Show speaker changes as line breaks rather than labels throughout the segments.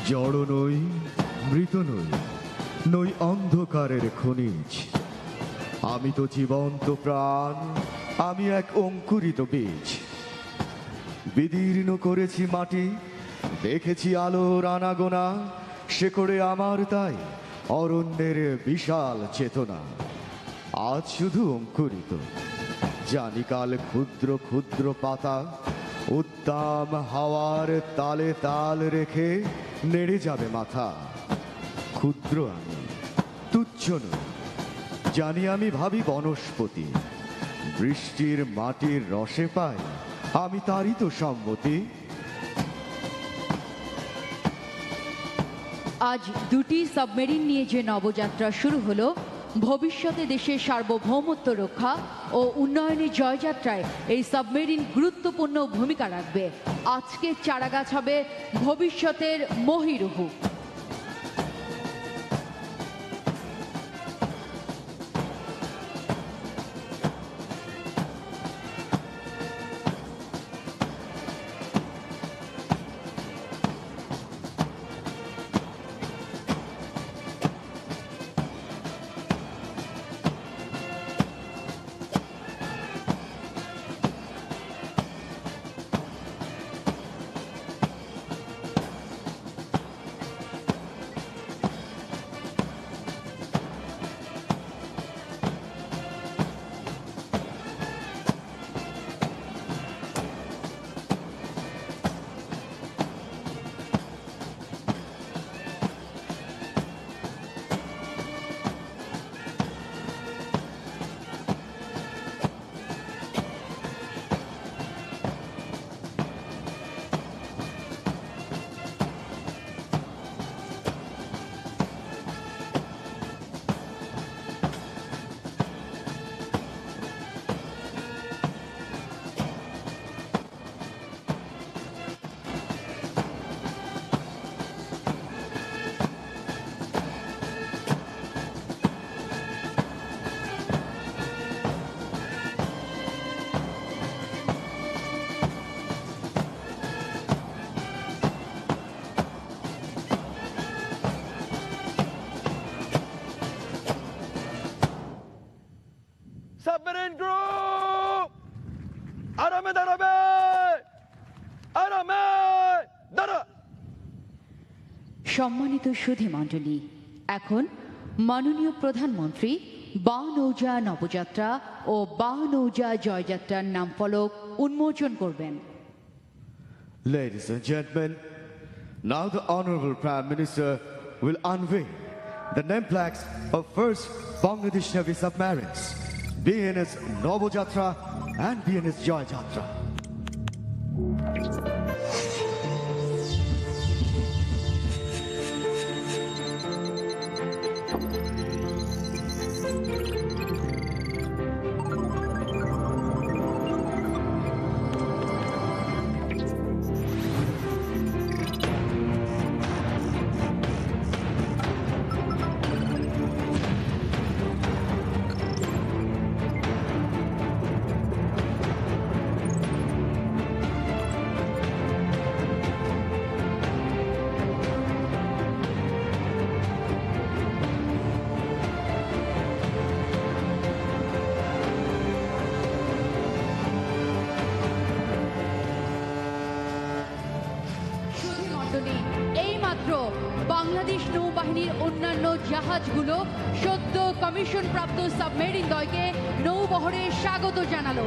জড় নই, মৃত নই, নই অন্ধকারের খনিজ। আমি তো জীবন্ত প্রাণ, আমি এক অঙ্কুরিত বীজ। বিদীর্ণ করেছি মাটি, দেখেছি আলোর আনাগোনা, শেকড়ে আমার তাই অরণ্যের বিশাল চেতনা। আজ শুধু অঙ্কুরিত, জানি কাল ক্ষুদ্র ক্ষুদ্র পাতা উদ্দাম হাওয়ার তালে তাল রেখে নেড়ে যাবে মাথা। ক্ষুদ্র আমি, তুচ্ছ নই, জানি আমি ভাবি বনস্পতি। বৃষ্টির মাটির রসে পাই আমি তারই তো সম্মতি।
আজ দুটি সাবমেরিন নিয়ে যে নবযাত্রা শুরু হলো, ভবিষ্যতে দেশের সার্বভৌমত্ব রক্ষা ও উন্নয়নের জয়যাত্রায় এই সাবমেরিন গুরুত্বপূর্ণ ভূমিকা রাখবে। আজকের চারাগাছ হবে ভবিষ্যতের মহীরুহ।
Submarine group! Arame darabe! Arame dara!
সম্মানিত সুধী মণ্ডলী, এখন মাননীয় প্রধানমন্ত্রী বানৌজা নবযাত্রা ও বানৌজা জয়যাত্রার নামফলক উন্মোচন করবেন।
Ladies and gentlemen, now the Honorable Prime Minister will unveil the name plaques of first Bangladesh Navy submarines, BNS Novojatra and BNS Joyjatra.
এইমাত্র বাংলাদেশ নৌবাহিনীর অন্যান্য জাহাজগুলো সদ্য কমিশন প্রাপ্ত সাবমেরিন দ্বয়কে নৌবহরে স্বাগত জানালো।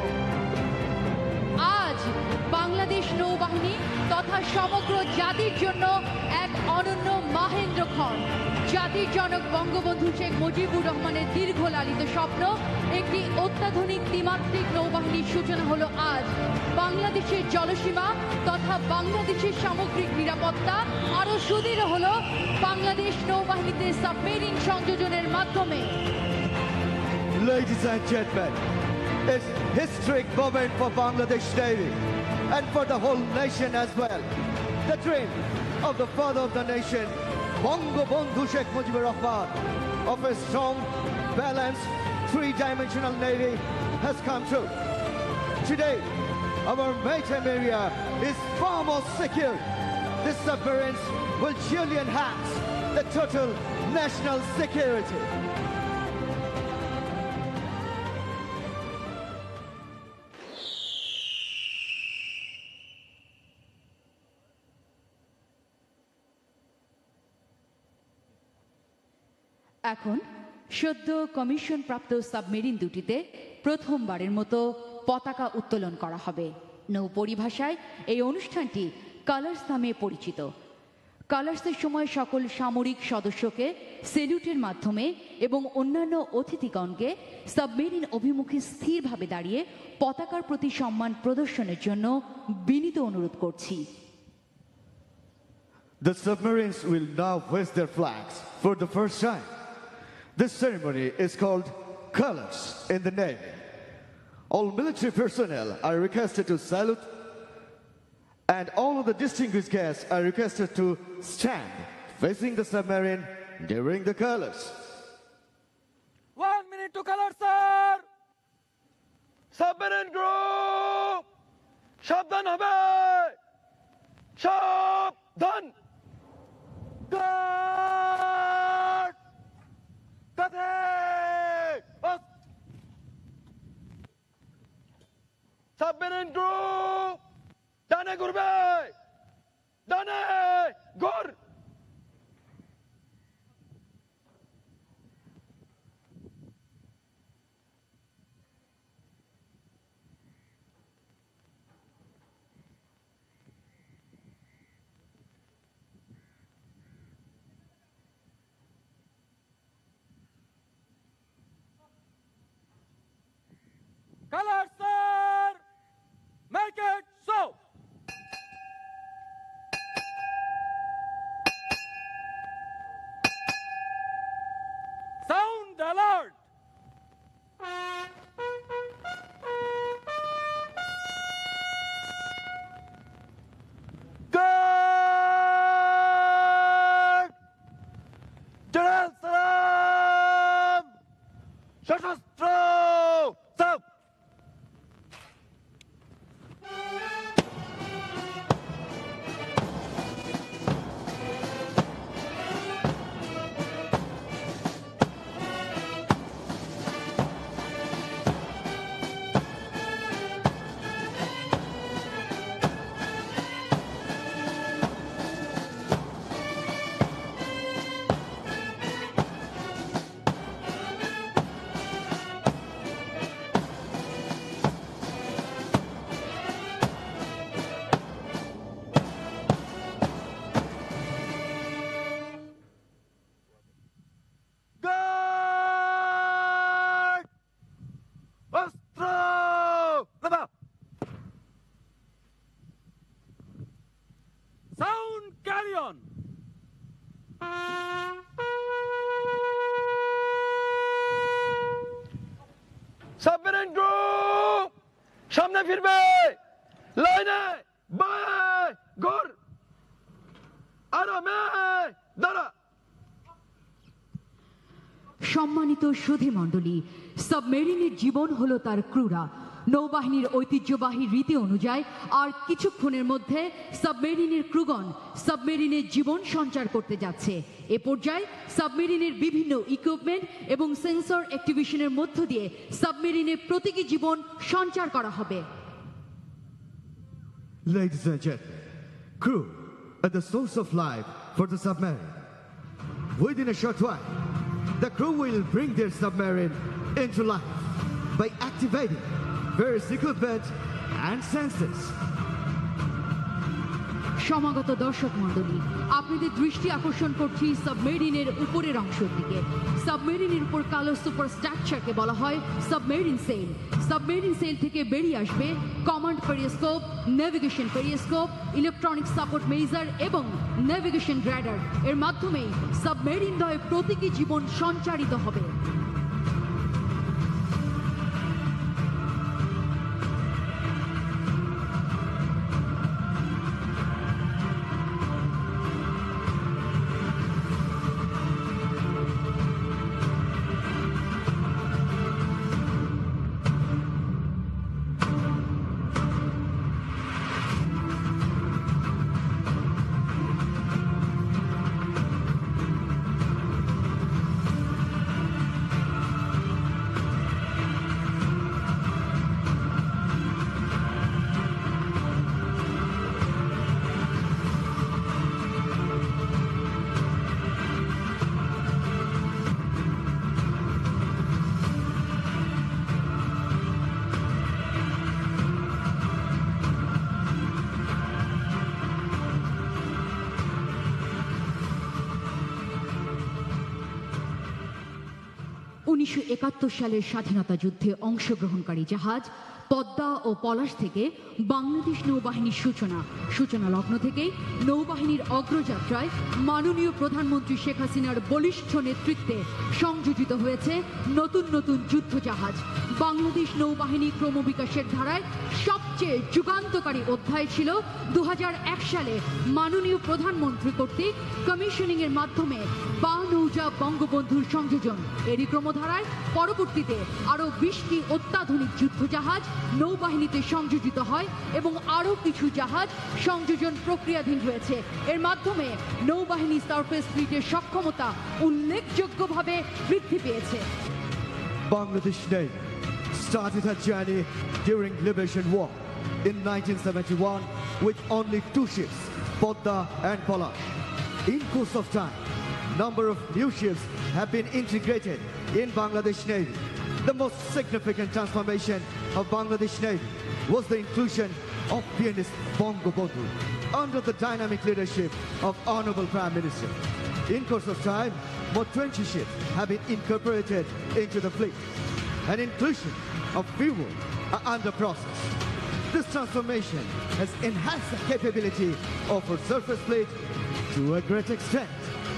আজ বাংলাদেশ নৌবাহিনী তথা সমগ্র জাতির জন্য এক অনন্য মাহেন্দ্রক্ষণ। জাতির জনক বঙ্গবন্ধু শেখ মুজিবুর রহমানের দীর্ঘ লালিত স্বপ্ন একটি অত্যাধুনিক ত্রিমাত্রিক নৌবাহিনীর সূচনা হলো আজ। বাংলাদেশের জলসীমা তথা বাংলাদেশের সামগ্রিক নিরাপত্তা আরো সুদৃঢ় হলো বাংলাদেশ নৌবাহিনীতে সাবমেরিন সংযোজনের মাধ্যমে।
Ladies and gentlemen, it's historic moment for Bangladesh Navy and for the whole nation as well. The dream of the father of the nation, Bangabandhu Sheikh Mujibur Rahman, of a strong, balanced, three-dimensional navy has come true. Today, our maritime area is far more secure these submarines will surely enhance the total national security.
এখন সদ্য commission প্রাপ্ত submarine দুটিতে প্রথমবারের মতো পতাকা উত্তোলন করা হবে। নৌ পরিভাষায় এই অনুষ্ঠানটি কালার্স নামে পরিচিত। কালার্সের সময় সকল সামরিক সদস্যকে সেলুটের মাধ্যমে এবং অন্যান্য অতিথিগণকে সাবমেরিন অভিমুখে স্থিরভাবে দাঁড়িয়ে পতাকার প্রতি সম্মান প্রদর্শনের জন্য বিনীত অনুরোধ করছি।
The submarines will now hoist their flags for the first time. This ceremony is called Colors in the Navy. All military personnel are requested to salute, and all of the distinguished guests are requested to stand facing the submarine during the colors.
1 minute to color, sir. Submarine group, সাবধান হবে, সাবধান। Guard, কাঁধে, submarine group ডানে ঘুরবে, ডানে ঘুর। Color, sir! Make it so! Sound alert! Guard! General Salam! Shashastro! Stop! Sound carry on. Submarine group সামনে ফিরবে, লাইনে বাঁয়ে ঘুর, আরামে দাঁড়া।
সম্মানিত সুধী মণ্ডলী, সাবমেরিনের জীবন হলো তার ক্রুরা। নৌবাহিনীর ঐতিহ্যবাহী রীতি অনুযায়ী আর কিছুক্ষণের মধ্যে সাবমেরিনের ক্রুগণ সাবমেরিনের জীবন সঞ্চার করতে যাচ্ছে। এ পর্যায়ে সাবমেরিনের বিভিন্ন ইকুইপমেন্ট এবং সেন্সর অ্যাক্টিভেশনের মধ্য দিয়ে সাবমেরিনের প্রতীকী জীবন সঞ্চার করা হবে।
Ladies and gentlemen, crew are the source of life for the submarine. Within a short while, the crew will bring their submarine into life by activating various equipment and sensors.
সমাগত দর্শক মণ্ডলী, আপনাদের দৃষ্টি আকর্ষণ করছি সাবমেরিনের উপরের অংশের দিকে। সাবমেরিনের উপর কালো সুপার স্ট্রাকচারকে বলা হয় সাবমেরিন সেল। সাবমেরিন সেল থেকে বেরিয়ে আসবে command periscope, navigation periscope, electronic support measure এবং নেভিগেশন রাডার। এর মাধ্যমেই সাবমেরিন দ্বয়ে প্রতীকী জীবন সঞ্চারিত হবে। 1971 সালের স্বাধীনতা যুদ্ধে অংশগ্রহণকারী জাহাজ পদ্মা ও পলাশ থেকে বাংলাদেশ নৌবাহিনীর সূচনা লগ্ন থেকেই নৌবাহিনীর অগ্রযাত্রায় মাননীয় প্রধানমন্ত্রী শেখ হাসিনার বলিষ্ঠ নেতৃত্বে সংযোজিত হয়েছে নতুন নতুন যুদ্ধজাহাজ। বাংলাদেশ নৌবাহিনী ক্রমবিকাশের ধারায় সবচেয়ে যুগান্তকারী অধ্যায় ছিল 2001 সালে মাননীয় প্রধানমন্ত্রী কর্তৃক কমিশনিং এর মাধ্যমে বানৌজা বঙ্গবন্ধুর সংযোজন। এরই ক্রমধারায় পরবর্তীতে আরও 20টি অত্যাধুনিক যুদ্ধজাহাজ নৌবাহিনীতে সংযোজিত হয় এবং আরও কিছু জাহাজ সংযোজন প্রক্রিয়াধীন রয়েছে। এর মাধ্যমে নৌবাহিনী সারফেস ফ্লিটের সক্ষমতা উল্লেখযোগ্যভাবে বৃদ্ধি পেয়েছে।
Bangladesh Navy started her journey during Liberation War in 1971 with only 2 ships, Podda and Palash. In course of time, number of new ships have been integrated in Bangladesh Navy. The most significant transformation of Bangladesh Navy was the inclusion of PNS Bangabandhu under the dynamic leadership of Honorable Prime Minister. In course of time, more 20 ships have been incorporated into the fleet. An inclusion of fuel are under process. This transformation has enhanced the capability of our surface fleet to a great extent.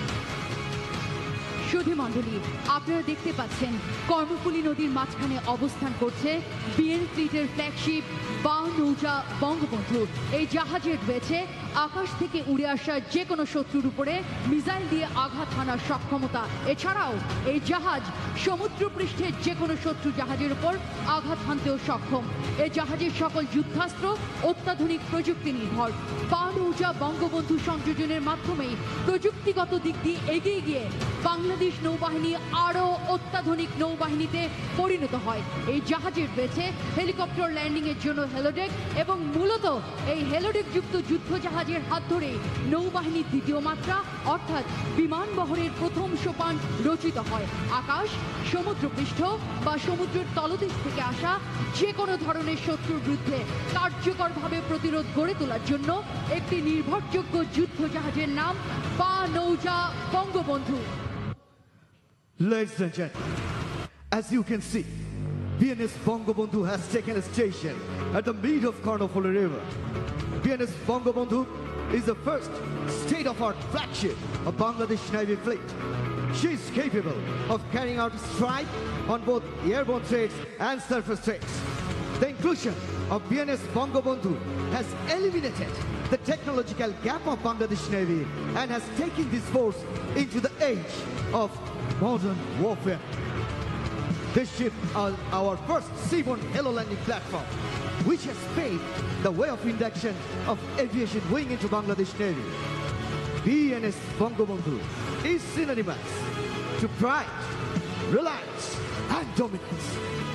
সুধী মণ্ডলী, আপনারা দেখতে পাচ্ছেন কর্ণফুলী নদীর মাঝখানে অবস্থান করছে BN ফ্লিটের flagship বানৌজা বঙ্গবন্ধু। এই জাহাজের রয়েছে আকাশ থেকে উড়ে আসা যে কোনো শত্রুর উপরে মিসাইল দিয়ে আঘাত হানার সক্ষমতা। এছাড়াও এই জাহাজ সমুদ্রপৃষ্ঠের যে কোনো শত্রু জাহাজের উপর আঘাত হানতেও সক্ষম। এই জাহাজের সকল যুদ্ধাস্ত্র অত্যাধুনিক প্রযুক্তি নির্ভর। বানৌজা বঙ্গবন্ধু সংযোজনের মাধ্যমেই প্রযুক্তিগত দিক দিয়ে এগিয়ে গিয়ে বাংলাদেশ নৌবাহিনী আরও অত্যাধুনিক নৌবাহিনীতে পরিণত হয়। এই জাহাজের রয়েছে হেলিকপ্টার ল্যান্ডিং এর জন্য হেলোডেক এবং মূলত এই হেলোডেক যুক্ত যুদ্ধ জাহাজের হাত ধরে নৌবাহিনীর দ্বিতীয় মাত্রা অর্থাৎ বিমান বহরের প্রথম সোপান রচিত হয়। আকাশ, সমুদ্রপৃষ্ঠ বা সমুদ্রের তলদেশ থেকে আসা যে কোনো ধরনের শত্রুর বিরুদ্ধে কার্যকরভাবে প্রতিরোধ গড়ে তোলার জন্য একটি নির্ভরযোগ্য যুদ্ধ জাহাজের নাম বানৌজা Bangabandhu.
Ladies and gentlemen, as you can see, PNS Bangabandhu has taken a station at the mid of Karnofuli River. PNS Bangabandhu is the first state-of-art flagship of Bangladesh Navy fleet. She is capable of carrying out strike on both airborne threats and surface threats. The inclusion of PNS Bangabandhu has eliminated the technological gap of Bangladesh Navy and has taken this force into the age of modern warfare. This ship is our first seaborne hello landing platform, which has paved the way of induction of aviation wing into Bangladesh Navy. PNS Bangabandhu is synonymous to pride, reliance, and dominance.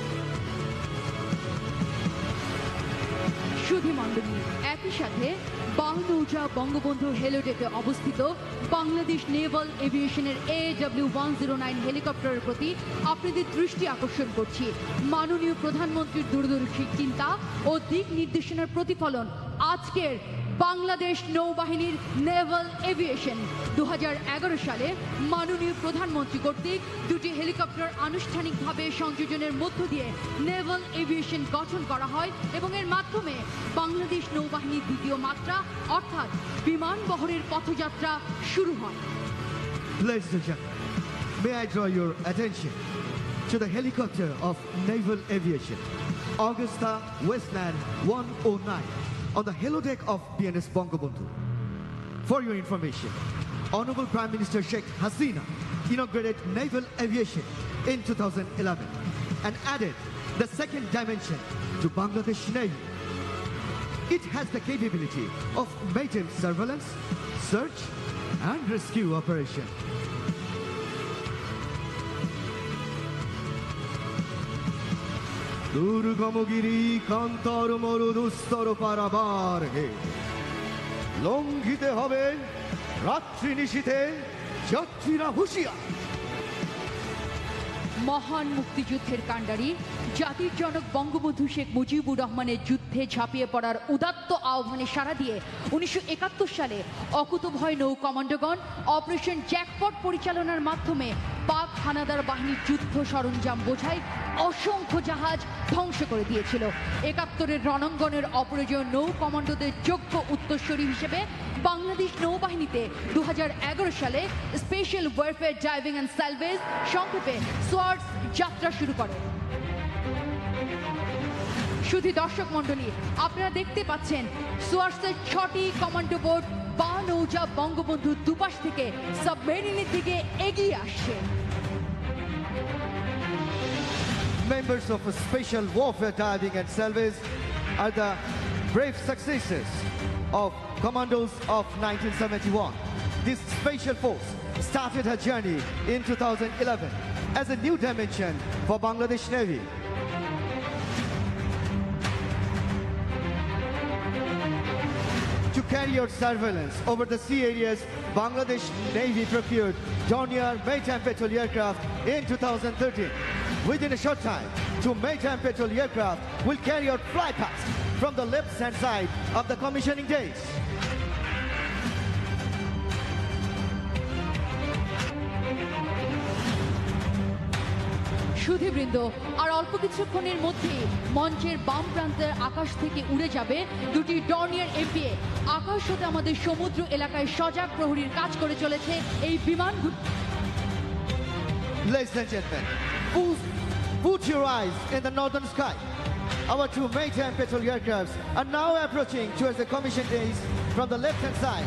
সুধী মণ্ডলী, একই সাথে বানৌজা বঙ্গবন্ধু হেলোডেকে অবস্থিত Bangladesh Naval এভিয়েশনের AW109 হেলিকপ্টারের প্রতি আপনাদের দৃষ্টি আকর্ষণ করছি। মাননীয় প্রধানমন্ত্রীর দূরদর্শী চিন্তা ও দিক নির্দেশনার প্রতিফলন আজকের বাংলাদেশ নৌবাহিনীর নেভাল এভিয়েশন। 2011 সালে মাননীয় প্রধানমন্ত্রী কর্তৃক দুটি হেলিকপ্টার আনুষ্ঠানিকভাবে সংযোজনের মধ্য দিয়ে নেভাল এভিয়েশন গঠন করা হয় এবং এর মাধ্যমে বাংলাদেশ নৌবাহিনীর দ্বিতীয় মাত্রা অর্থাৎ বিমান বহরের পথযাত্রা শুরু হয়।
Ladies and gentlemen, may I draw your attention to the helicopter of naval aviation, Augusta Westland 109, on the helideck of PNS Bangabandhu. For your information, Honorable Prime Minister Sheikh Hasina inaugurated naval aviation in 2011 and added the second dimension to Bangladesh Navy. It has the capability of maritime surveillance, search and rescue operation. Durgamgiri কান্তর মরুদুস্তর পারাবার হে লঙ্ঘিতে হবে রাত্রি নিশীথে যাত্রীরা হুঁশিয়ার।
মহান মুক্তিযুদ্ধের কাণ্ডারি জাতির জনক বঙ্গবন্ধু শেখ মুজিবুর রহমানের যুদ্ধে ঝাঁপিয়ে পড়ার উদাত্ত আহ্বানে সাড়া দিয়ে 1971 সালে অকুতভয় নৌ কমান্ডোগণ অপারেশন জ্যাকপট পরিচালনার মাধ্যমে পাক হানাদার বাহিনীর যুদ্ধ সরঞ্জাম বোঝাই অসংখ্য জাহাজ ধ্বংস করে দিয়েছিল। 71-এর রণাঙ্গনের অপরাজেয় নৌ কমান্ডোদের যোগ্য উত্তরসূরি হিসেবে বাংলাদেশ নৌবাহিনীতে 2011 সালে special warfare diving and salvage সংক্ষেপে সোয়ার্ডস যাত্রা শুরু করে। শুধু দর্শক মণ্ডলী, আপনারা দেখতে পাচ্ছেন সোয়ার্ডসের 6টি কমান্ডো বোট বা নৌজা বঙ্গবন্ধুর দুপাশ থেকে সাবমেরিনের দিকে এগিয়ে আসছে।
Members of Special Warfare Diving and Salvage are the brave successors of Commandos of 1971. This special force started her journey in 2011 as a new dimension for Bangladesh Navy. To carry out surveillance over the sea areas, Bangladesh Navy procured Dornier maritime patrol aircraft in 2013. Within a short time, 2 maritime patrol aircraft will carry out flypast from the left-hand side of the commissioning days.
সুধীবৃন্দ, আর অল্প কিছুক্ষণের মধ্যেই মঞ্চের বাম প্রান্তের আকাশ থেকে উড়ে যাবে 2টি ডর্নিয়ার এমপিএ। আকাশ হতে আমাদের সমুদ্র এলাকায় সজাগ প্রহরীর কাজ করে চলেছে এই বিমানগুলো।
Ladies and gentlemen, put your eyes in the northern sky. Our 2 maritime patrol aircrafts are now approaching towards the commission days from the left-hand side.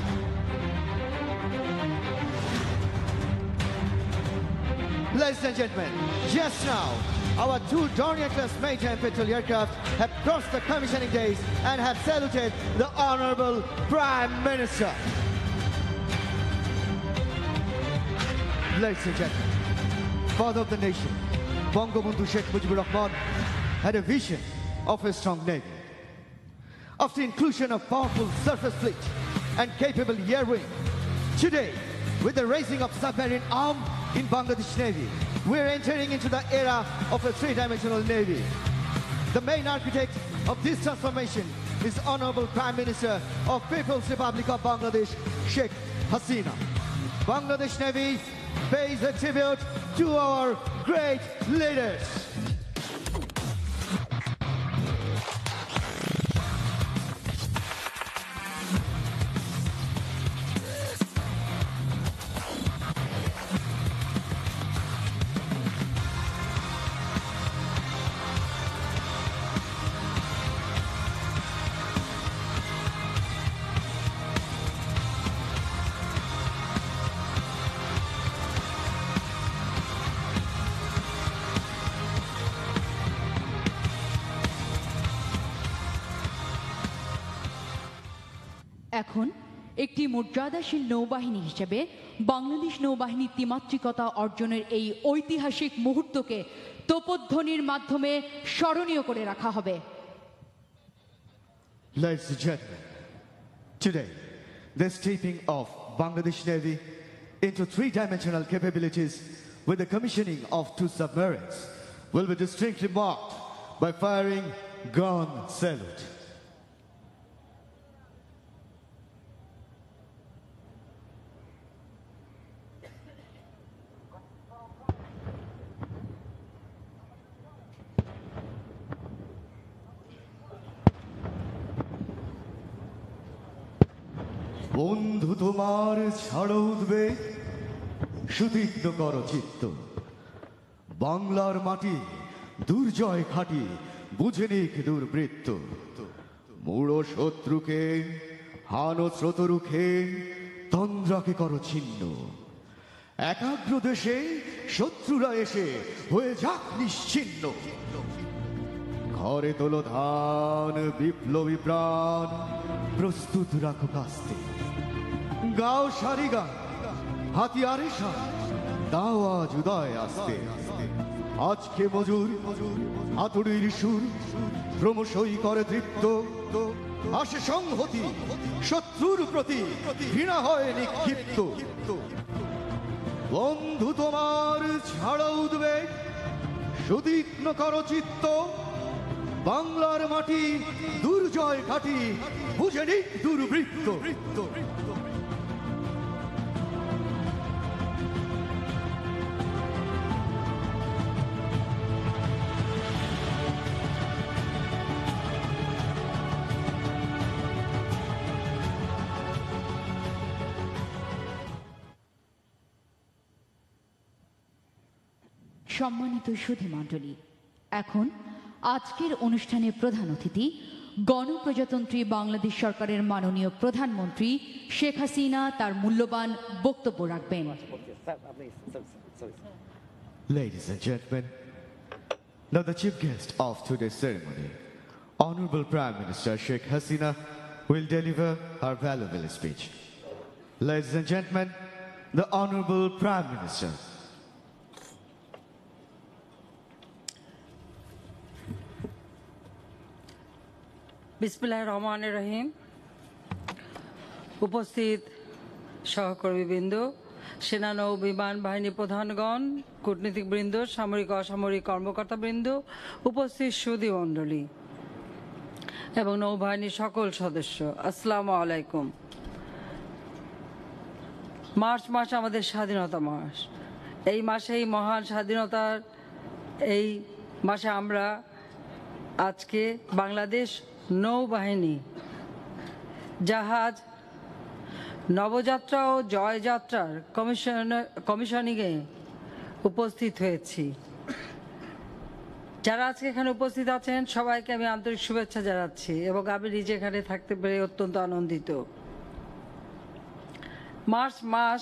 Ladies and gentlemen, just now, our 2 Dornier-class maritime patrol aircraft have crossed the commissioning days and have saluted the Honorable Prime Minister. Ladies and gentlemen, Father of the nation, Bangabandhu Sheikh Mujibur Rahman had a vision of a strong navy. After inclusion of powerful surface fleet and capable air wing, today, with the raising of submarine arm in Bangladesh Navy, we're entering into the era of a 3-dimensional navy. The main architect of this transformation is Honorable Prime Minister of People's Republic of Bangladesh, Sheikh Hasina. Bangladesh Navy pays a tribute to our great leaders.
এখন একটি মর্যাদাশীল নৌবাহিনী হিসেবে বাংলাদেশ নৌবাহিনীর ত্রিমাত্রিকতা অর্জনের এই ঐতিহাসিক মুহূর্তকে তোপধ্বনির মাধ্যমে স্মরণীয় করে রাখা হবে।
Ladies and gentlemen, today, the stepping of Bangladesh Navy into 3-dimensional capabilities with the commissioning of 2 submarines will be distinctly marked by firing gun salute. বন্ধু তোমার ছাড়ো উদ্বেগ, সুতীক্ষ্ণ কর চিত্ত, বাংলার মাটি দুর্জয় খাটি বুঝে নিক দুর্বৃত্ত। মূঢ় শত্রুকে হানো স্রোত রুখে তন্দ্রাকে কর ছিন্ন, একাগ্র দেশে শত্রুরা এসে হয়ে যাক নিশ্চিন্ন। ঘরে তোলো ধান বিপ্লবী প্রাণ, প্রস্তুত রাখো কাস্তে, গাও সারি গান হাতিয়ারে সান, দাও আজ উদয় আসতে। আজকে মজুর হাতুড়ির সুর ক্রমশই করে তৃপ্ত, আসে সংহতি শত্রুর প্রতি ঘৃণা হয় নিক্ষিপ্ত। বন্ধু তোমার ছাড়া উদ্বেগ, সুতীক্ষ্ণ করচিত্ত, বাংলার মাটি দুর্জয় ঘাটি, বুঝে নিক দুর্বৃত্ত।
সম্মানিত সুধীমণ্ডলী, এখন আজকের অনুষ্ঠানের প্রধান অতিথি গণপ্রজাতন্ত্রী বাংলাদেশ সরকারের মাননীয় প্রধানমন্ত্রী শেখ হাসিনা তার মূল্যবান বক্তব্য রাখবেন।
Ladies and gentlemen, now the chief guest of today's ceremony, Honorable Prime Minister Sheikh Hasina, will deliver her valuable speech. Ladies and gentlemen, the Honorable Prime Minister.
বিসমিল্লাহির রহমানির রহিম। উপস্থিত সহকর্মীবৃন্দ, সেনা নৌ বিমান বাহিনী প্রধানগণ, কূটনীতিকবৃন্দ, সামরিক অসামরিক কর্মকর্তাবৃন্দ, উপস্থিত সুধী মণ্ডলী এবং নৌবাহিনীর সকল সদস্য, আসসালামু আলাইকুম। মার্চ মাস আমাদের স্বাধীনতা মাস। এই মাসেই মহান স্বাধীনতার এই মাসে আমরা আজকে বাংলাদেশ নৌবাহিনী জাহাজ নবযাত্রা ও জয়যাত্রার কমিশনিংয়ে উপস্থিত হয়েছি। যারা আজকে এখানে উপস্থিত আছেন সবাইকে আমি আন্তরিক শুভেচ্ছা জানাচ্ছি এবং আমি নিজে এখানে থাকতে পেরে অত্যন্ত আনন্দিত। মার্চ মাস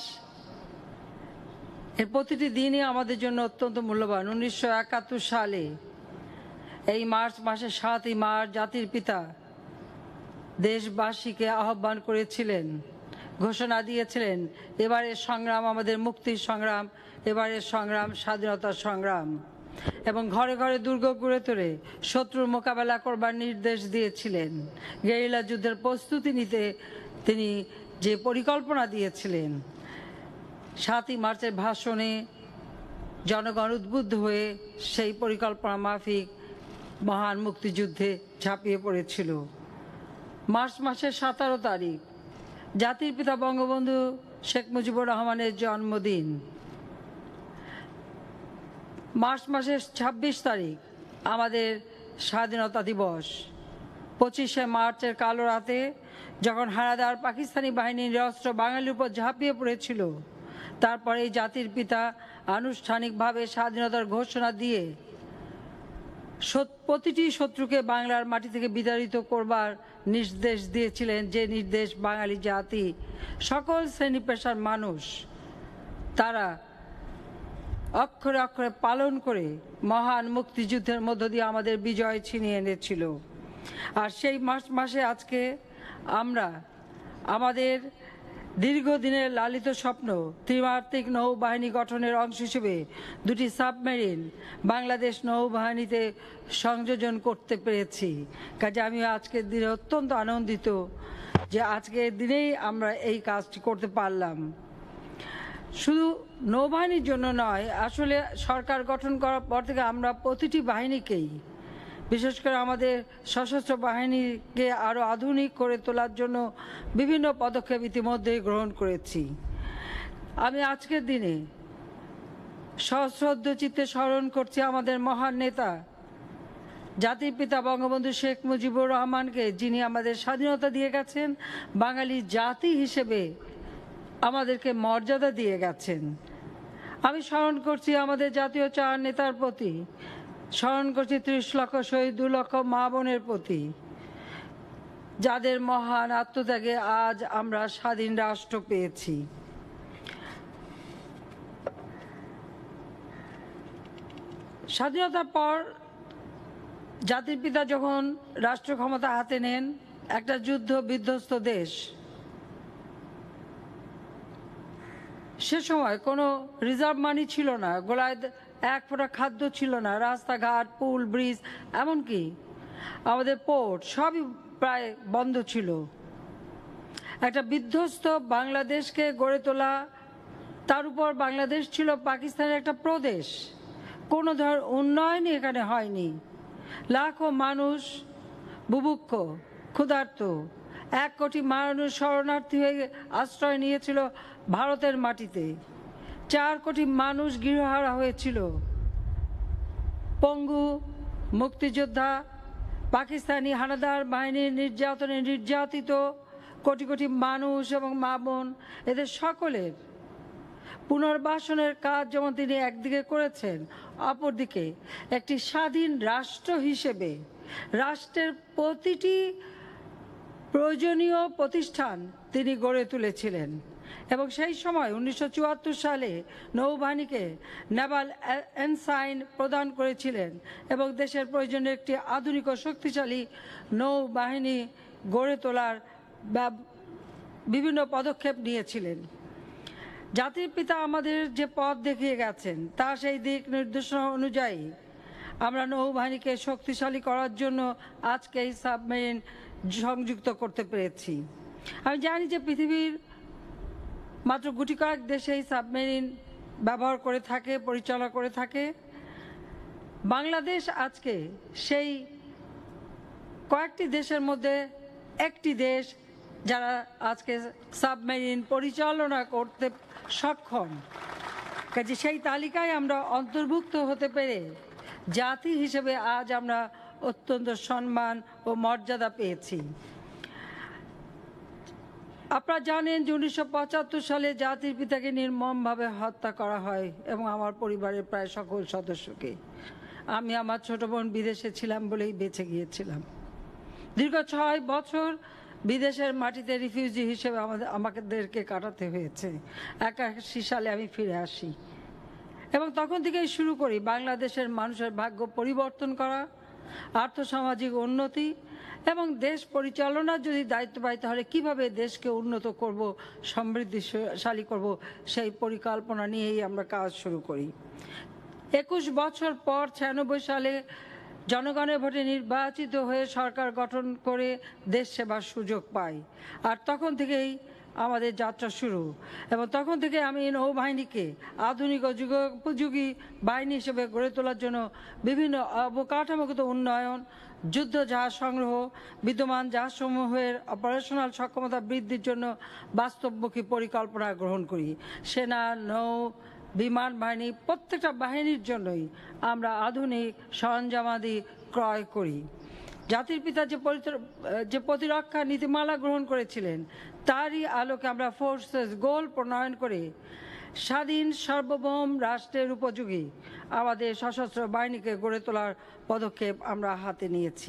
এর প্রতিটি দিনই আমাদের জন্য অত্যন্ত মূল্যবান। 1971 সালে এই মার্চ মাসের 7ই মার্চ জাতির পিতা দেশবাসীকে আহ্বান করেছিলেন, ঘোষণা দিয়েছিলেন, এবারের সংগ্রাম আমাদের মুক্তির সংগ্রাম, এবারের সংগ্রাম স্বাধীনতার সংগ্রাম। এবং ঘরে ঘরে দুর্গ গড়ে তুলে শত্রুর মোকাবেলা করবার নির্দেশ দিয়েছিলেন। গেরিলা যুদ্ধের প্রস্তুতি নিতে তিনি যে পরিকল্পনা দিয়েছিলেন, 7ই মার্চের ভাষণে জনগণ উদ্বুদ্ধ হয়ে সেই পরিকল্পনা মাফিক মহান মুক্তিযুদ্ধে ঝাঁপিয়ে পড়েছিল। মার্চ মাসের 17 তারিখ জাতির পিতা বঙ্গবন্ধু শেখ মুজিবুর রহমানের জন্মদিন। মার্চ মাসের 26 তারিখ আমাদের স্বাধীনতা দিবস। 25শে মার্চের কালো রাতে যখন হানাদার পাকিস্তানি বাহিনী নিরস্ত্র বাঙালির উপর ঝাঁপিয়ে পড়েছিল, তারপরে জাতির পিতা আনুষ্ঠানিকভাবে স্বাধীনতার ঘোষণা দিয়ে প্রতিটি শত্রুকে বাংলার মাটি থেকে বিতাড়িত করবার নির্দেশ দিয়েছিলেন, যে নির্দেশ বাঙালি জাতি, সকল শ্রেণী পেশার মানুষ তারা অক্ষরে অক্ষরে পালন করে মহান মুক্তিযুদ্ধের মধ্য দিয়ে আমাদের বিজয় ছিনিয়ে এনেছিল। আর সেই মার্চ মাসে আজকে আমরা আমাদের দীর্ঘদিনের লালিত স্বপ্ন ত্রিমাত্রিক নৌবাহিনী গঠনের অংশ হিসেবে 2টি সাবমেরিন বাংলাদেশ নৌবাহিনীতে সংযোজন করতে পেরেছি। কাজে আমি আজকের দিনে অত্যন্ত আনন্দিত যে আজকের দিনেই আমরা এই কাজটি করতে পারলাম। শুধু নৌবাহিনীর জন্য নয়, আসলে সরকার গঠন করার পর থেকে আমরা প্রতিটি বাহিনীকেই, বিশেষ করে আমাদের সশস্ত্র বাহিনীকে আরও আধুনিক করে তোলার জন্য বিভিন্ন পদক্ষেপ ইতিমধ্যেই গ্রহণ করেছি। আমি আজকের দিনে সশ্রদ্ধ চিত্তে স্মরণ করছি আমাদের মহান নেতা জাতির পিতা বঙ্গবন্ধু শেখ মুজিবুর রহমানকে, যিনি আমাদের স্বাধীনতা দিয়ে গেছেন, বাঙালি জাতি হিসেবে আমাদেরকে মর্যাদা দিয়ে গেছেন। আমি স্মরণ করছি আমাদের জাতীয় চার নেতার প্রতি, স্মরণ করছি 30 লক্ষ শহীদ, 2 লক্ষ মা বোনের প্রতি, যাদের মহান আত্মত্যাগে আজ আমরা স্বাধীন রাষ্ট্র পেয়েছি। স্বাধীনতার পর জাতির পিতা যখন রাষ্ট্র ক্ষমতা হাতে নেন, একটা যুদ্ধ বিধ্বস্ত দেশ, সে সময় কোনো রিজার্ভ মানি ছিল না, গোলায় এক ফোঁটা খাদ্য ছিল না, রাস্তাঘাট, পুল, ব্রিজ, এমনকি আমাদের পোর্ট সবই প্রায় বন্ধ ছিল। একটা বিধ্বস্ত বাংলাদেশকে গড়ে তোলা, তার উপর বাংলাদেশ ছিল পাকিস্তানের একটা প্রদেশ, কোনো ধর উন্নয়নই এখানে হয়নি। লাখো মানুষ বুভুক্ষ, ক্ষুধার্ত, 1 কোটি মানুষ শরণার্থী হয়ে আশ্রয় নিয়েছিল ভারতের মাটিতে। 4 কোটি মানুষ গৃহহারা হয়েছিল। পঙ্গু মুক্তিযোদ্ধা, পাকিস্তানি হানাদার বাহিনীর নির্যাতনে নির্যাতিত কোটি কোটি মানুষ এবং মা বোন, এদের সকলের পুনর্বাসনের কাজ যেমন তিনি একদিকে করেছেন, অপরদিকে একটি স্বাধীন রাষ্ট্র হিসেবে রাষ্ট্রের প্রতিটি প্রয়োজনীয় প্রতিষ্ঠান তিনি গড়ে তুলেছিলেন। এবং সেই সময় 1974 সালে নৌবাহিনীকে নেভাল এনসাইন প্রদান করেছিলেন এবং দেশের প্রয়োজনে একটি আধুনিক ও শক্তিশালী নৌবাহিনী গড়ে তোলার বিভিন্ন পদক্ষেপ নিয়েছিলেন। জাতির পিতা আমাদের যে পথ দেখিয়ে গেছেন, তা সেই দিক নির্দেশনা অনুযায়ী আমরা নৌবাহিনীকে শক্তিশালী করার জন্য আজকে এই সাবমেরিন সংযুক্ত করতে পেরেছি। আমি জানি যে পৃথিবীর মাত্র গুটি কয়েক দেশে এই সাবমেরিন ব্যবহার করে থাকে, পরিচালনা করে থাকে। বাংলাদেশ আজকে সেই কয়েকটি দেশের মধ্যে একটি দেশ যারা আজকে সাবমেরিন পরিচালনা করতে সক্ষম। কাজে সেই তালিকায় আমরা অন্তর্ভুক্ত হতে পেরে জাতি হিসেবে আজ আমরা অত্যন্ত সম্মান ও মর্যাদা পেয়েছি। আপনারা জানেন যে 1975 সালে জাতির পিতাকে নির্মমভাবে হত্যা করা হয় এবং আমার পরিবারের প্রায় সকল সদস্যকে। আমি আমার ছোট বোন বিদেশে ছিলাম বলেই বেঁচে গিয়েছিলাম। দীর্ঘ 6 বছর বিদেশের মাটিতে রিফিউজি হিসেবে আমাদেরকে কাটাতে হয়েছে। 81 সালে আমি ফিরে আসি এবং তখন থেকেই শুরু করি বাংলাদেশের মানুষের ভাগ্য পরিবর্তন করা, আর্থসামাজিক উন্নতি এবং দেশ পরিচালনার যদি দায়িত্ব পাই তাহলে কীভাবে দেশকে উন্নত করব, সমৃদ্ধিশালী করব, সেই পরিকল্পনা নিয়েই আমরা কাজ শুরু করি। 21 বছর পর 96 সালে জনগণের ভোটে নির্বাচিত হয়ে সরকার গঠন করে দেশ সেবার সুযোগ পাই। আর তখন থেকেই আমাদের যাত্রা শুরু এবং তখন থেকে আমি নৌবাহিনীকে আধুনিক ও যুগোপযোগী বাহিনী হিসেবে গড়ে তোলার জন্য বিভিন্ন অবকাঠামোগত উন্নয়ন, যুদ্ধ জাহাজ সংগ্রহ, বিদ্যমান জাহাজসমূহের অপারেশনাল সক্ষমতা বৃদ্ধির জন্য বাস্তবমুখী পরিকল্পনা গ্রহণ করি। সেনা, নৌ, বিমান বাহিনী প্রত্যেকটা বাহিনীর জন্যই আমরা আধুনিক সরঞ্জামাদি ক্রয় করি। জাতির পিতা যে প্রতিরক্ষা নীতিমালা গ্রহণ করেছিলেন তারই আলোকে আমরা ফোর্সেস গোল প্রণয়ন করে স্বাধীন সার্বভৌম রাষ্ট্রের উপযোগী আমাদের সশস্ত্র বাহিনীকে গড়ে তোলার পদক্ষেপ আমরা হাতে নিয়েছি।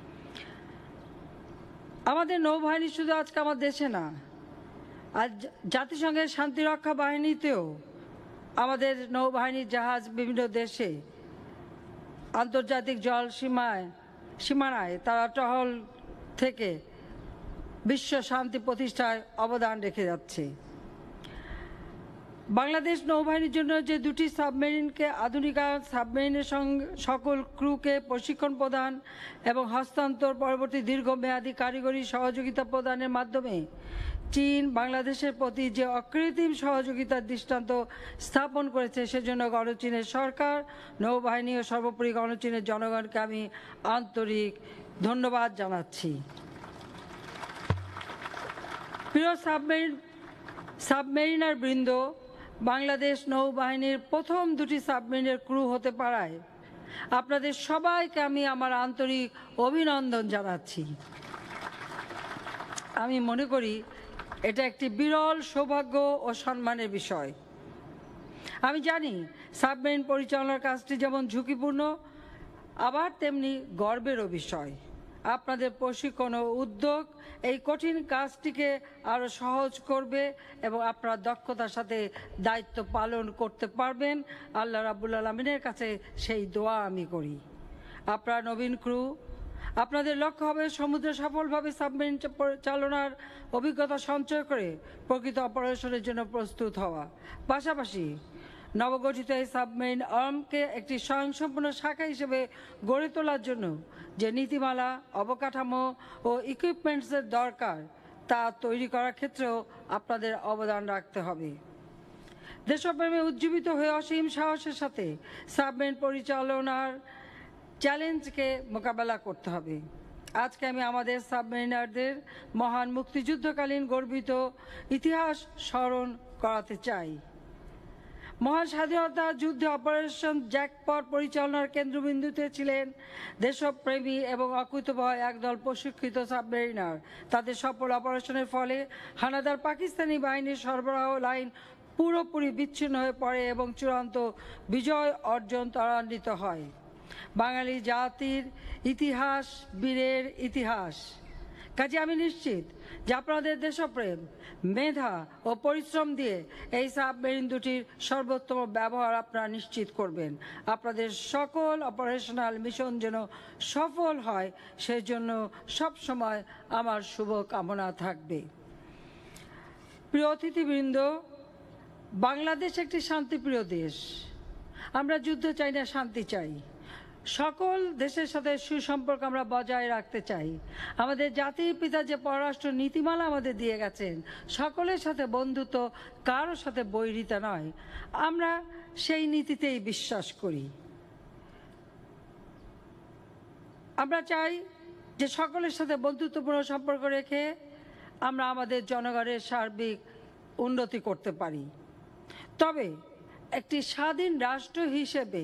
আমাদের নৌবাহিনী শুধু আজকে আমার দেশে না, আজ জাতিসংঘের শান্তিরক্ষা বাহিনীতেও আমাদের নৌবাহিনীর জাহাজ বিভিন্ন দেশে আন্তর্জাতিক জল সীমানায় তারা টহল থেকে বিশ্ব শান্তি প্রতিষ্ঠায় অবদান রেখে যাচ্ছে। বাংলাদেশ নৌবাহিনীর জন্য যে 2টি সাবমেরিনকে আধুনিকায়ন, সাবমেরিনের সকল ক্রুকে প্রশিক্ষণ প্রদান এবং হস্তান্তর পরবর্তী দীর্ঘমেয়াদী কারিগরি সহযোগিতা প্রদানের মাধ্যমে চীন বাংলাদেশের প্রতি যে অকৃত্রিম সহযোগিতার দৃষ্টান্ত স্থাপন করেছে, সেজন্য গণচীনের সরকার, নৌবাহিনী ও সর্বোপরি গণচীনের জনগণকে আমি আন্তরিক ধন্যবাদ জানাচ্ছি। প্রিয় সাবমেরিনার বৃন্দ, বাংলাদেশ নৌবাহিনীর প্রথম 2টি সাবমেরিনের ক্রু হতে পারায় আপনাদের সবাইকে আমি আমার আন্তরিক অভিনন্দন জানাচ্ছি। আমি মনে করি এটা একটি বিরল সৌভাগ্য ও সম্মানের বিষয়। আমি জানি সাবমেরিন পরিচালনার কাজটি যেমন ঝুঁকিপূর্ণ, আবার তেমনি গর্বেরও বিষয়। আপনাদের প্রশিক্ষণ ও উদ্যোগ এই কঠিন কাজটিকে আরও সহজ করবে এবং আপনারা দক্ষতার সাথে দায়িত্ব পালন করতে পারবেন। আল্লাহ রাব্বুল আলামিনের কাছে সেই দোয়া আমি করি। আপনারা নবীন ক্রু, আপনাদের লক্ষ্য হবে সমুদ্রে সফলভাবে সাবমেরিন চালনার অভিজ্ঞতা সঞ্চয় করে প্রকৃত অপারেশনের জন্য প্রস্তুত হওয়া। পাশাপাশি নবগঠিত এই সাবমেরিন আর্মকে একটি স্বয়ংসম্পূর্ণ শাখা হিসেবে গড়ে তোলার জন্য যে নীতিমালা, অবকাঠামো ও ইকুইপমেন্টসের দরকার তা তৈরি করার ক্ষেত্রেও আপনাদের অবদান রাখতে হবে। দেশপ্রেমে উজ্জীবিত হয়ে অসীম সাহসের সাথে সাবমেরিন পরিচালনার চ্যালেঞ্জকে মোকাবেলা করতে হবে। আজকে আমি আমাদের সাবমেরিনারদের মহান মুক্তিযুদ্ধকালীন গর্বিত ইতিহাস স্মরণ করাতে চাই। মহান স্বাধীনতা যুদ্ধে অপারেশন জ্যাকপট পরিচালনার কেন্দ্রবিন্দুতে ছিলেন দেশপ্রেমী এবং অকুতোভয় একদল প্রশিক্ষিত সাবমেরিনার। তাদের সফল অপারেশনের ফলে হানাদার পাকিস্তানি বাহিনীর সরবরাহ লাইন পুরোপুরি বিচ্ছিন্ন হয়ে পড়ে এবং চূড়ান্ত বিজয় অর্জন ত্বরান্বিত হয়। বাঙালি জাতির ইতিহাস বীরের ইতিহাস। কাজে আমি নিশ্চিত যে আপনাদের দেশপ্রেম, মেধা ও পরিশ্রম দিয়ে এই সাবমেরিন দুটির সর্বোত্তম ব্যবহার আপনারা নিশ্চিত করবেন। আপনাদের সকল অপারেশনাল মিশন যেন সফল হয় সেজন্য সবসময় আমার শুভ কামনা থাকবে। প্রিয় অতিথিবৃন্দ, বাংলাদেশ একটি শান্তিপ্রিয় দেশ। আমরা যুদ্ধ চাই না, শান্তি চাই। সকল দেশের সাথে সুসম্পর্ক আমরা বজায় রাখতে চাই। আমাদের জাতির পিতা যে পররাষ্ট্র নীতিমালা আমাদের দিয়ে গেছেন, সকলের সাথে বন্ধুত্ব, কারোর সাথে বৈরিতা নয়, আমরা সেই নীতিতেই বিশ্বাস করি। আমরা চাই যে সকলের সাথে বন্ধুত্বপূর্ণ সম্পর্ক রেখে আমরা আমাদের জনগণের সার্বিক উন্নতি করতে পারি। তবে একটি স্বাধীন রাষ্ট্র হিসেবে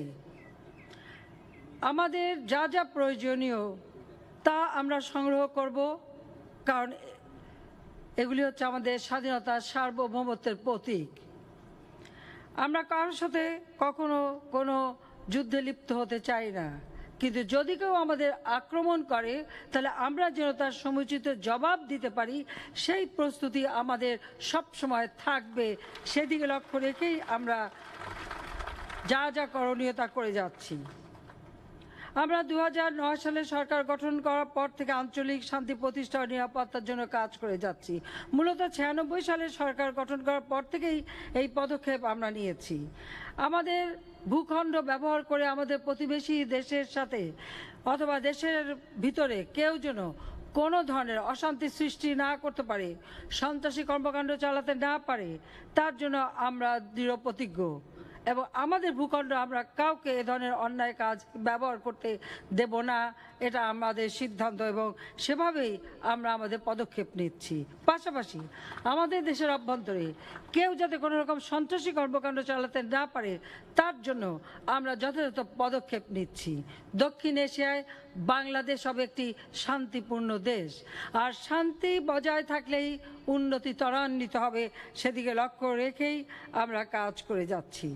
আমাদের যা যা প্রয়োজনীয় তা আমরা সংগ্রহ করব, কারণ এগুলি হচ্ছে আমাদের স্বাধীনতার সার্বভৌমত্বের প্রতীক। আমরা কারোর সাথে কখনো কোনো যুদ্ধে লিপ্ত হতে চাই না, কিন্তু যদি কেউ আমাদের আক্রমণ করে তাহলে আমরা যেন তার সমুচিত জবাব দিতে পারি সেই প্রস্তুতি আমাদের সব সময় থাকবে। সেদিকে লক্ষ্য রেখেই আমরা যা যা করণীয় তা করে যাচ্ছি। আমরা 2009 সালে সরকার গঠন করার পর থেকে আঞ্চলিক শান্তি প্রতিষ্ঠা ও নিরাপত্তার জন্য কাজ করে যাচ্ছি। মূলত 96 সালে সরকার গঠন করার পর থেকেই এই পদক্ষেপ আমরা নিয়েছি। আমাদের ভূখণ্ড ব্যবহার করে আমাদের প্রতিবেশী দেশের সাথে অথবা দেশের ভিতরে কেউ যেন কোনো ধরনের অশান্তি সৃষ্টি না করতে পারে, সন্ত্রাসী কর্মকাণ্ড চালাতে না পারে, তার জন্য আমরা দৃঢ় প্রতিজ্ঞ। এবং আমাদের ভূখণ্ড আমরা কাউকে এ ধরনের অন্যায় কাজ ব্যবহার করতে দেব না, এটা আমাদের সিদ্ধান্ত এবং সেভাবেই আমরা আমাদের পদক্ষেপ নিচ্ছি। পাশাপাশি আমাদের দেশের অভ্যন্তরে কেউ যাতে কোনো রকম সন্ত্রাসী কর্মকাণ্ড চালাতে না পারে তার জন্য আমরা যথাযথ পদক্ষেপ নিচ্ছি। দক্ষিণ এশিয়ায় বাংলাদেশ হবে একটি শান্তিপূর্ণ দেশ, আর শান্তি বজায় থাকলেই উন্নতি ত্বরান্বিত হবে, সেদিকে লক্ষ্য রেখেই আমরা কাজ করে যাচ্ছি।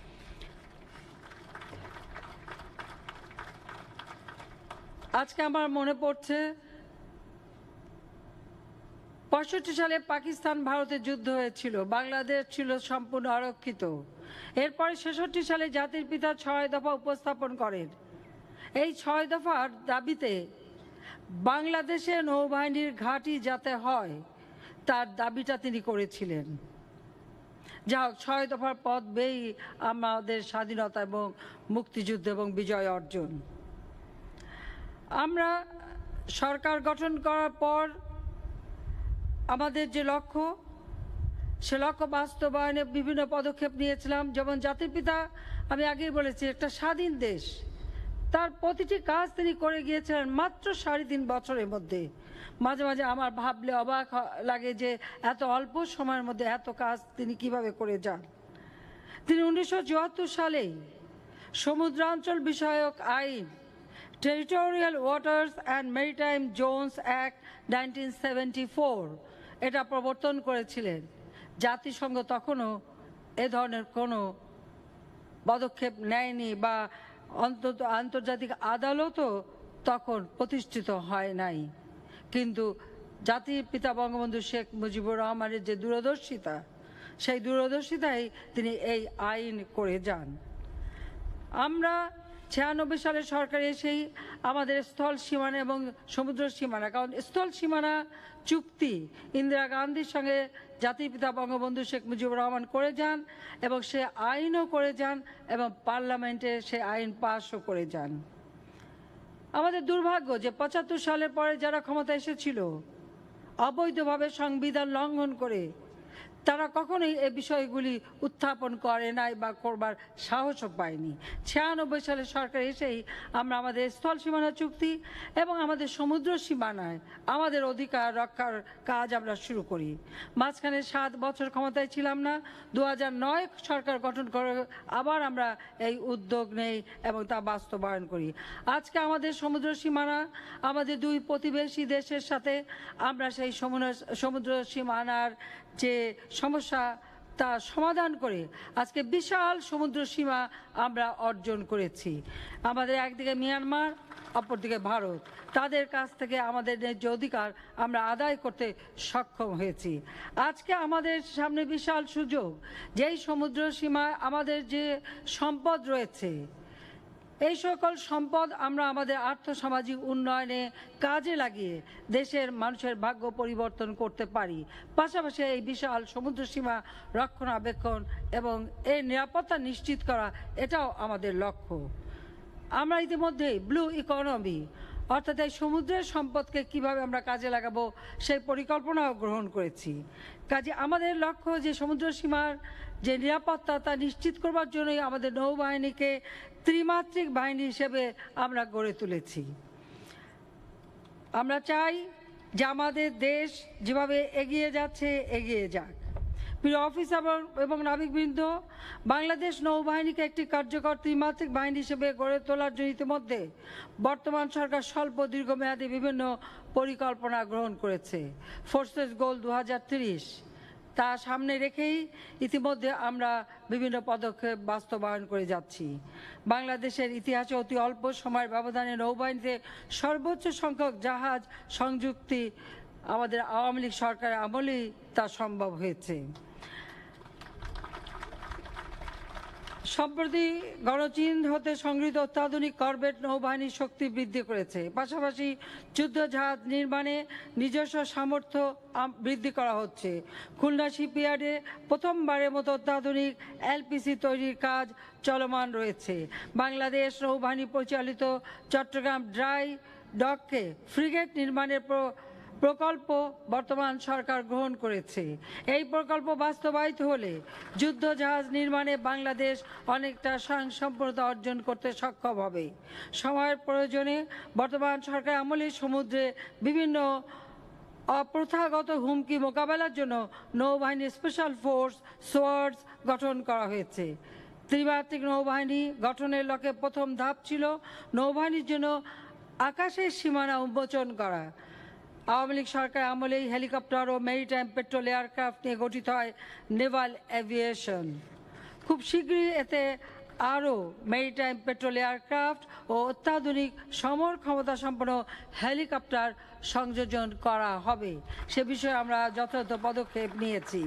আজকে আমার মনে পড়ছে 65 সালে পাকিস্তান ভারতের যুদ্ধ হয়েছিল, বাংলাদেশ ছিল সম্পূর্ণ আরক্ষিত। এরপরে 66 সালে জাতির পিতা 6 দফা উপস্থাপন করেন। এই 6 দফার দাবিতে বাংলাদেশে নৌবাহিনীর ঘাঁটি যাতে হয় তার দাবিটা তিনি করেছিলেন। যা হোক, 6 দফার পথ বেয়েই আমাদের স্বাধীনতা এবং মুক্তিযুদ্ধ এবং বিজয় অর্জন। আমরা সরকার গঠন করার পর আমাদের যে লক্ষ্য, সে লক্ষ্য বাস্তবায়নে বিভিন্ন পদক্ষেপ নিয়েছিলাম। যেমন জাতির পিতা, আমি আগেই বলেছি, একটা স্বাধীন দেশ, তার প্রতিটি কাজ তিনি করে গিয়েছিলেন মাত্র 3.5 বছরের মধ্যে। মাঝে মাঝে আমার ভাবলে অবাক লাগে যে এত অল্প সময়ের মধ্যে এত কাজ তিনি কিভাবে করে যান। তিনি 1974 সালেই সমুদ্রাঞ্চল বিষয়ক আইন, territorial waters and maritime zones act 1974 এটা প্রবর্তন করেছিলেন। জাতিসংঘ তখনও এ ধরনের কোনো পদক্ষেপ নেয়নি, বা অন্তত আন্তর্জাতিক আদালতও তখন প্রতিষ্ঠিত হয় নাই। কিন্তু জাতির পিতা বঙ্গবন্ধু শেখ মুজিবুর রহমানের যে দূরদর্শিতা, সেই দূরদর্শিতায় তিনি এই আইন করে যান। আমরা 96 সালে সরকার এসেই আমাদের স্থল সীমানা এবং সমুদ্র সীমানা, কারণ স্থল সীমানা চুক্তি ইন্দিরা গান্ধীর সঙ্গে জাতির পিতা বঙ্গবন্ধু শেখ মুজিবুর রহমান করে যান এবং সে আইনও করে যান এবং পার্লামেন্টে সে আইন পাসও করে যান। আমাদের দুর্ভাগ্য যে 75 সালের পরে যারা ক্ষমতা এসেছিল অবৈধভাবে সংবিধান লঙ্ঘন করে তারা কখনোই এই বিষয়গুলি উত্থাপন করে নাই বা করবার সাহসও পায়নি। 96 সালে সরকার এসেই আমরা আমাদের স্থল সীমানা চুক্তি এবং আমাদের সমুদ্র সীমানায় আমাদের অধিকার রক্ষার কাজ আমরা শুরু করি। মাঝখানে 7 বছর ক্ষমতায় ছিলাম না, 2009 সরকার গঠন করে আবার আমরা এই উদ্যোগ নেই এবং তা বাস্তবায়ন করি। আজকে আমাদের সমুদ্র সীমানা, আমাদের 2 প্রতিবেশী দেশের সাথে আমরা সেই সমুদ্র সীমানার যে সমস্যা তা সমাধান করে আজকে বিশাল সমুদ্র সীমা আমরা অর্জন করেছি। আমাদের একদিকে মিয়ানমার, অপরদিকে ভারত, তাদের কাছ থেকে আমাদের ন্যায্য অধিকার আমরা আদায় করতে সক্ষম হয়েছি। আজকে আমাদের সামনে বিশাল সুযোগ, যেই সমুদ্র সীমায় আমাদের যে সম্পদ রয়েছে, এই সকল সম্পদ আমরা আমাদের আর্থসামাজিক উন্নয়নে কাজে লাগিয়ে দেশের মানুষের ভাগ্য পরিবর্তন করতে পারি। পাশাপাশি এই বিশাল সমুদ্র সীমা রক্ষণাবেক্ষণ এবং এর নিরাপত্তা নিশ্চিত করা, এটাও আমাদের লক্ষ্য। আমরা ইতিমধ্যে ব্লু ইকোনমি অর্থাৎ এই সমুদ্রের সম্পদকে কিভাবে আমরা কাজে লাগাবো সেই পরিকল্পনাও গ্রহণ করেছি। কাজে আমাদের লক্ষ্য যে সমুদ্র সীমার যে নিরাপত্তা তা নিশ্চিত করবার জন্যই আমাদের নৌবাহিনীকে ত্রিমাত্রিক বাহিনী হিসেবে আমরা গড়ে তুলেছি। আমরা চাই যে আমাদের দেশ যেভাবে এগিয়ে যাচ্ছে এগিয়ে যাক। প্রিয় অফিসার এবং নাবিকবৃন্দ, বাংলাদেশ নৌবাহিনীকে একটি কার্যকর ত্রিমাত্রিক বাহিনী হিসেবে গড়ে তোলার জন্য ইতিমধ্যে বর্তমান সরকার স্বল্প দীর্ঘমেয়াদী বিভিন্ন পরিকল্পনা গ্রহণ করেছে। ফোর্সেস গোল 2030 তা সামনে রেখেই ইতিমধ্যে আমরা বিভিন্ন পদক্ষেপ বাস্তবায়ন করে যাচ্ছি। বাংলাদেশের ইতিহাসে অতি অল্প সময়ের ব্যবধানে নৌবাহিনীতে সর্বোচ্চ সংখ্যক জাহাজ সংযুক্তি আমাদের আওয়ামী লীগ সরকারের আমলেই তা সম্ভব হয়েছে। সম্প্রতি গণচীন হতে সংগৃহীত অত্যাধুনিক করভেট নৌবাহিনীর শক্তি বৃদ্ধি করেছে। পাশাপাশি যুদ্ধ জাহাজ নির্মাণে নিজস্ব সামর্থ্য বৃদ্ধি করা হচ্ছে। খুলনা শিপইয়ার্ডে প্রথমবারের মতো অত্যাধুনিক এলপিসি তৈরির কাজ চলমান রয়েছে। বাংলাদেশ নৌবাহিনী পরিচালিত চট্টগ্রাম ড্রাই ডককে ফ্রিগেট নির্মাণের প্রকল্প বর্তমান সরকার গ্রহণ করেছে। এই প্রকল্প বাস্তবায়িত হলে যুদ্ধ জাহাজ নির্মাণে বাংলাদেশ অনেকটা স্বয়ংসম্পূর্ণতা অর্জন করতে সক্ষম হবে। সময়ের প্রয়োজনে বর্তমান সরকার আমলে সমুদ্রে বিভিন্ন অপ্রথাগত হুমকি মোকাবেলার জন্য নৌবাহিনী স্পেশাল ফোর্স সোয়ার্ডস গঠন করা হয়েছে। ত্রিমাত্রিক নৌবাহিনী গঠনের লক্ষ্যে প্রথম ধাপ ছিল নৌবাহিনীর জন্য আকাশের সীমানা উন্মোচন করা। আওয়ামী লীগ সরকার আমলেই হেলিকপ্টার ও মেরিটাইম পেট্রোল এয়ারক্রাফট নিয়ে গঠিত হয় নেভাল এভিয়েশন। খুব শীঘ্রই এতে আরও মেরিটাইম পেট্রোল এয়ারক্রাফট ও অত্যাধুনিক সমর ক্ষমতা সম্পন্ন হেলিকপ্টার সংযোজন করা হবে। সে বিষয়ে আমরা যথাযথ পদক্ষেপ নিয়েছি।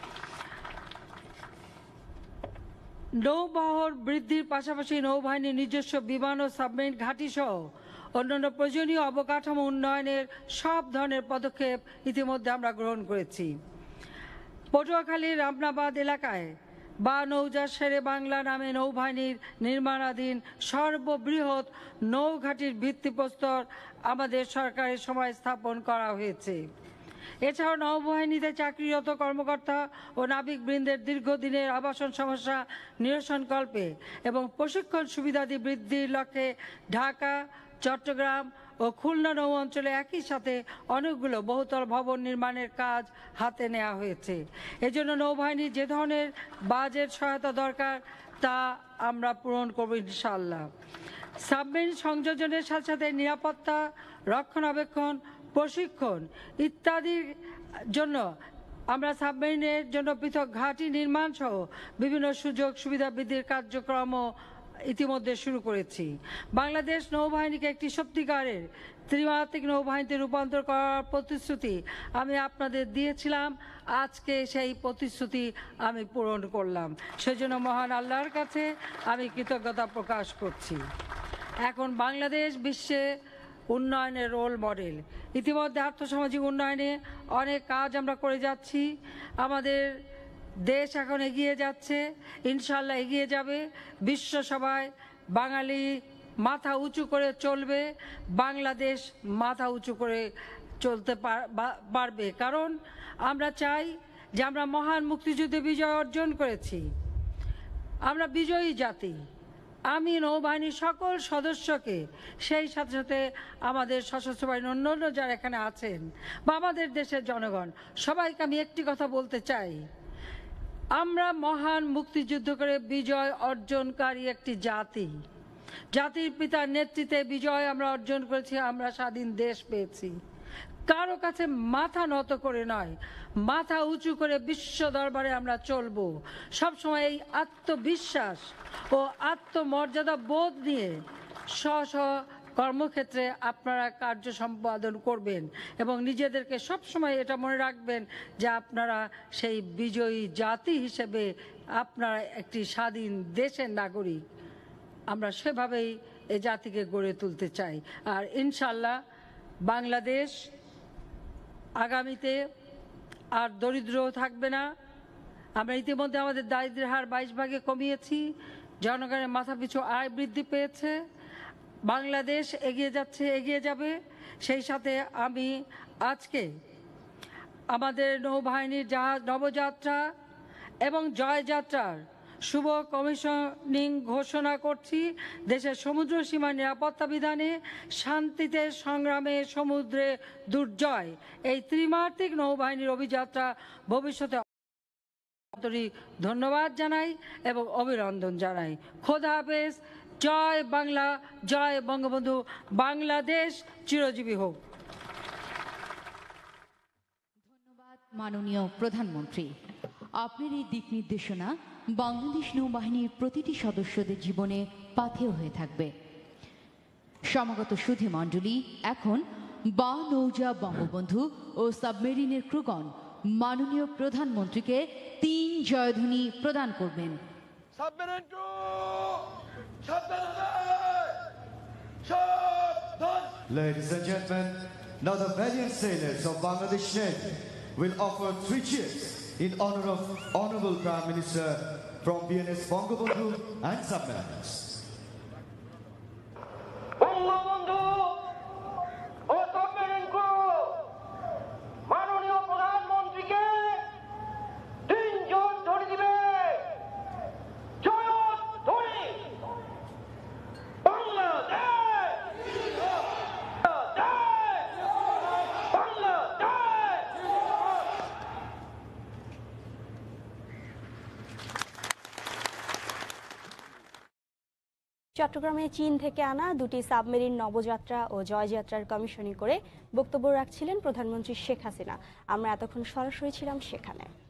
নৌবহর বৃদ্ধির পাশাপাশি নৌবাহিনীর নিজস্ব বিমান ও সাবমেরিন ঘাঁটি সহ অন্যান্য প্রয়োজনীয় অবকাঠামো উন্নয়নের সব ধরনের পদক্ষেপ ইতিমধ্যে আমরা গ্রহণ করেছি। পটুয়াখালীর রামনাবাদ এলাকায় বা নৌজা শেরে বাংলা নামে নৌবাহিনীর নির্মাণাধীন সর্ববৃহৎ নৌঘাটির ভিত্তিপ্রস্তর আমাদের সরকারের সময় স্থাপন করা হয়েছে। এছাড়াও নৌবাহিনীতে চাকরিরত কর্মকর্তা ও নাবিকবৃন্দের দীর্ঘদিনের আবাসন সমস্যা নিরসনকল্পে এবং প্রশিক্ষণ সুবিধাদি বৃদ্ধির লক্ষ্যে ঢাকা, চট্টগ্রাম ও খুলনা নৌ অঞ্চলে একই সাথে অনেকগুলো বহুতল ভবন নির্মাণের কাজ হাতে নেওয়া হয়েছে। এজন্য নৌবাহিনীর যে ধরনের বাজেট সহায়তা দরকার তা আমরা পূরণ করব ইনশাআল্লাহ। সাবমেরিন সংযোজনের সাথে সাথে নিরাপত্তা, রক্ষণাবেক্ষণ, প্রশিক্ষণ ইত্যাদির জন্য আমরা সাবমেরিনের জন্য পৃথক ঘাঁটি নির্মাণ সহ বিভিন্ন সুযোগ সুবিধা বৃদ্ধির কার্যক্রমও ইতিমধ্যে শুরু করেছি। বাংলাদেশ নৌবাহিনীকে একটি সত্যিকারের ত্রিমাত্রিক নৌবাহিনীতে রূপান্তর করার প্রতিশ্রুতি আমি আপনাদের দিয়েছিলাম। আজকে সেই প্রতিশ্রুতি আমি পূরণ করলাম। সেজন্য মহান আল্লাহর কাছে আমি কৃতজ্ঞতা প্রকাশ করছি। এখন বাংলাদেশ বিশ্বে উন্নয়নের রোল মডেল। ইতিমধ্যে আর্থসামাজিক উন্নয়নে অনেক কাজ আমরা করে যাচ্ছি। আমাদের দেশ এখন এগিয়ে যাচ্ছে, ইনশাআল্লাহ এগিয়ে যাবে। বিশ্ব সভায় বাঙালি মাথা উঁচু করে চলবে, বাংলাদেশ মাথা উঁচু করে চলতে পারবে। কারণ আমরা চাই যে আমরা মহান মুক্তিযুদ্ধে বিজয় অর্জন করেছি, আমরা বিজয়ী জাতি। আমি নৌবাহিনীর সকল সদস্যকে, সেই সাথে সাথে আমাদের সশস্ত্র বাহিনীর অন্যান্য যারা এখানে আছেন বা আমাদের দেশের জনগণ, সবাইকে আমি একটি কথা বলতে চাই, আমরা মহান মুক্তিযুদ্ধ করে বিজয় অর্জনকারী একটি জাতি। জাতির পিতার নেতৃত্বে বিজয় আমরা অর্জন করেছি, আমরা স্বাধীন দেশ পেয়েছি। কারো কাছে মাথা নত করে নয়, মাথা উঁচু করে বিশ্ব দরবারে আমরা চলবো। সবসময় এই আত্মবিশ্বাস ও আত্মমর্যাদা বোধ নিয়ে স্ব স্ব কর্মক্ষেত্রে আপনারা কার্য সম্পাদন করবেন এবং নিজেদেরকে সবসময় এটা মনে রাখবেন যে আপনারা সেই বিজয়ী জাতি হিসেবে আপনারা একটি স্বাধীন দেশের নাগরিক। আমরা সেভাবেই এই জাতিকে গড়ে তুলতে চাই। আর ইনশাল্লাহ বাংলাদেশ আগামীতে আর দরিদ্র থাকবে না। আমরা ইতিমধ্যে আমাদের দারিদ্র্যের হার 22 ভাগে কমিয়েছি, জনগণের মাথাপিছু আয় বৃদ্ধি পেয়েছে। বাংলাদেশ এগিয়ে যাচ্ছে, এগিয়ে যাবে। সেই সাথে আমি আজকে আমাদের নৌবাহিনীর জাহাজ নবযাত্রা এবং জয়যাত্রার শুভ কমিশনিং ঘোষণা করছি। দেশের সমুদ্র সীমা নিরাপত্তা বিধানে, শান্তিতে সংগ্রামে, সমুদ্রে দুর্জয়, এই ত্রিমাত্রিক নৌবাহিনীর অভিযাত্রা ভবিষ্যতে ধন্যবাদ জানাই এবং অভিনন্দন জানাই। খোদা হাফেজ। জয় বাংলা, জয় বঙ্গবন্ধু। বাংলাদেশ চিরজীবী হোক।
ধন্যবাদ মাননীয় প্রধানমন্ত্রী। আপনার এই দিক নির্দেশনা বাংলাদেশ নৌবাহিনীর প্রতিটি সদস্যদের জীবনে পাথেয় হয়ে থাকবে। সমাগত সুধী মণ্ডলী, এখন বা নৌজা বঙ্গবন্ধু ও সাবমেরিনের ক্রুগণ মাননীয় প্রধানমন্ত্রীকে 3 জয়ধ্বনি প্রদান করবেন।
সাবমেরিন টু সাবধান।
Ladies and gentlemen, now the valiant sailors of Bangladesh Navy will offer 3 cheers in honor of Honorable Prime Minister from BNS Bangabandhu and Submarines.
Bangabandhu ও সাবমেরিন ক্রু মাননীয় প্রধানমন্ত্রীকে 3 জয়ধ্বনি দিবে। জয়ধ্বনি। বাংলাদেশ, বাংলাদেশ।
চট্টগ্রামে চীন থেকে আনা 2টি সাবমেরিন নবযাত্রা ও জয়যাত্রার কমিশনিং করে বক্তব্য রাখছিলেন প্রধানমন্ত্রী শেখ হাসিনা। আমরা এতক্ষণ সরাসরি ছিলাম সেখানে।